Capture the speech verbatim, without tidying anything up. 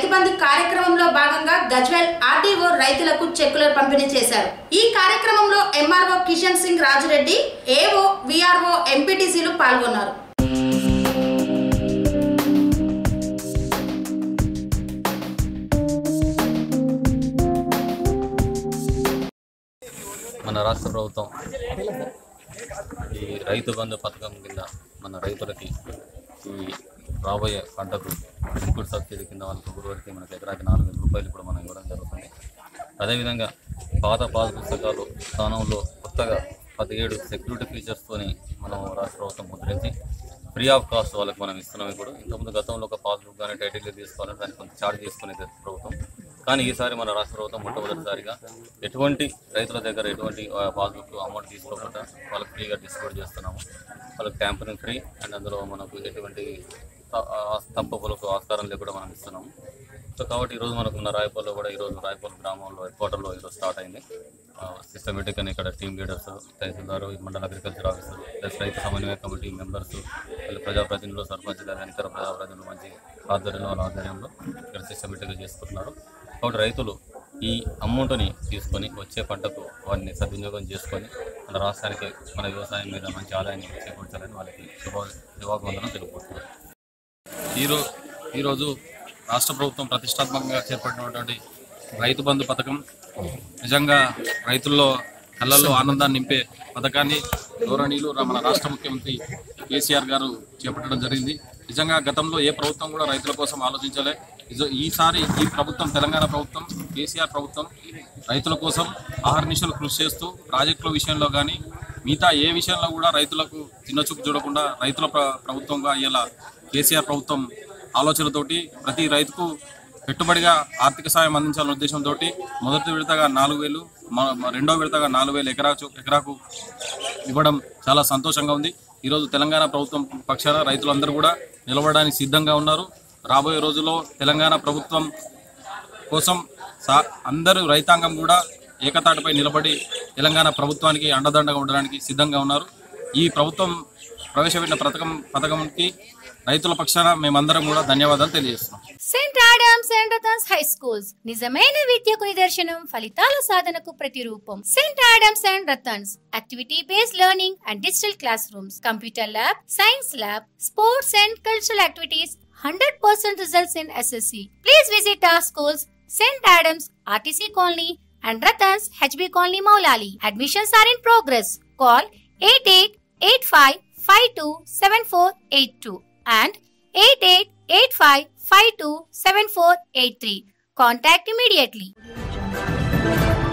బంధు కార్యక్రమంలో భాగంగా గజ్వేల్ ఆర్డీఓ రైతులకు చెక్కులు పంపిణీ చేశారు। ఈ కార్యక్రమంలో MRO Kishan Singh Rajureddy, AO, VRO, ఎంపీటీసీలు పాల్గొన్నారు। మన రాష్ట్ర ప్రభుత్వం ఈ రైతు బంధు పథకం కింద మన రైతులకి ఈ రాబోయే పంటకు ఇన్పుట్ సబ్సిడీ కింద వాళ్ళకి గురువారికి మనకి ఎకరాకి నాలుగు వేల రూపాయలు ఇప్పుడు మనం ఇవ్వడం జరుగుతుంది। అదేవిధంగా పాత పాస్ పుస్తకాలు స్థానంలో కొత్తగా పదిహేడు సెక్యూరిటీ ఫీచర్స్తోని మనం రాష్ట్ర ప్రభుత్వం ముద్రించి ఫ్రీ ఆఫ్ కాస్ట్ వాళ్ళకి మనం ఇస్తున్నాం। ఇప్పుడు ఇంతకుముందు గతంలో ఒక పాస్బుక్ కానీ టైటిల్ తీసుకోవాలంటే దానికి కొంచెం ఛార్జ్ తీసుకునేది ప్రభుత్వం, కానీ ఈసారి మన రాష్ట్ర ప్రభుత్వం మొట్టమొదటిసారిగా ఎటువంటి రైతుల దగ్గర ఎటువంటి పాస్బుక్ అమౌంట్ తీసుకోకుండా వాళ్ళకి ఫ్రీగా డిస్ట్రిబ్యూట్ చేస్తున్నాము। వాళ్ళకి ట్యాంపరింగ్ ఫ్రీ అండ్ అందులో మనకు ఎటువంటి తప్పులకు ఆస్కారం లేకుండా మనం ఇస్తున్నాము। సో కాబట్టి ఈరోజు మనకున్న రాయపల్లిలో కూడా ఈరోజు రాయపల్లి గ్రామంలో హెడ్ క్వార్టర్లో ఈరోజు స్టార్ట్ అయింది। సిస్టమేటిక్ అని ఇక్కడ టీమ్ లీడర్స్, తహసీల్దారు, మండల అగ్రికల్చర్ ఆఫీసర్ ప్లస్ రైతు సమన్వయ కమిటీ మెంబర్స్, ప్రజాప్రతినిధులు, సర్పంచ్ గారు, ఇతర ప్రజాప్రతినిధులు మంచి ఆధ్వర్యంలో వాళ్ళ ఆధ్వర్యంలో ఇక్కడ సిస్టమేటిక్గా చేసుకుంటున్నారు। కాబట్టి రైతులు ఈ అమౌంట్ని తీసుకొని వచ్చే పంటకు వాటిని సద్వినియోగం చేసుకొని మన రాష్ట్రానికి మన వ్యవసాయం మీద మంచి ఆదాయాన్ని చేకూర్చాలని వాళ్ళకి శుభ శుభాభివందనం తెలుపుకుంటున్నారు। ఈరోజు ఈరోజు రాష్ట్ర ప్రభుత్వం ప్రతిష్టాత్మకంగా చేపట్టినటువంటి రైతు బంధు పథకం నిజంగా రైతుల్లో కళ్ళల్లో ఆనందాన్ని నింపే పథకాన్ని గౌరవనీయులు మన రాష్ట్ర ముఖ్యమంత్రి కేసీఆర్ గారు చేపట్టడం జరిగింది। నిజంగా గతంలో ఏ ప్రభుత్వం కూడా రైతుల కోసం ఆలోచించలే। ఈసారి ఈ ప్రభుత్వం, తెలంగాణ ప్రభుత్వం, కేసీఆర్ ప్రభుత్వం రైతుల కోసం ఆహర్నిశలు కృషి చేస్తూ ప్రాజెక్టుల విషయంలో కానీ మిగతా ఏ విషయంలో కూడా రైతులకు చిన్నచూపు చూడకుండా రైతుల ప్రభుత్వంగా ఇలా కేసీఆర్ ప్రభుత్వం ఆలోచనతోటి ప్రతి రైతుకు పెట్టుబడిగా ఆర్థిక సాయం అందించాలనే ఉద్దేశంతో మొదటి విడతగా నాలుగు వేలు రెండో విడతగా నాలుగు వేలు ఎకరా ఎకరాకు ఇవ్వడం చాలా సంతోషంగా ఉంది। ఈరోజు తెలంగాణ ప్రభుత్వం పక్షాన రైతులందరూ కూడా నిలబడడానికి సిద్ధంగా ఉన్నారు। రాబోయే రోజుల్లో తెలంగాణ ప్రభుత్వం కోసం సా అందరూ రైతాంగం కూడా ఏకతాటిపై నిలబడి తెలంగాణ ప్రభుత్వానికి అండదండగా ఉండడానికి సిద్ధంగా ఉన్నారు। ఈ ప్రభుత్వం ప్రవేశపెట్టిన పథకం పథకంకి రైతుల పక్షాన మేమందరం కూడా ధన్యవాదాలు తెలియజేస్తున్నాం। Saint Adams and Ratans high schools నిజమైన విద్యకు నిదర్శనం, ఫలితాల సాధనకు ప్రతిరూపం। Saint Adams and Ratans activity based learning and digital class rooms, computer lab, science lab, sports and cultural activities, one hundred percent results in S S C. Please visit our schools, Saint Adams, R T C Colony and Ratans, H B Colony, Maulali. Admissions are in progress. Call eight eight eight five five two seven four eight two and eight eight eight five five two seven four eight three. Contact immediately.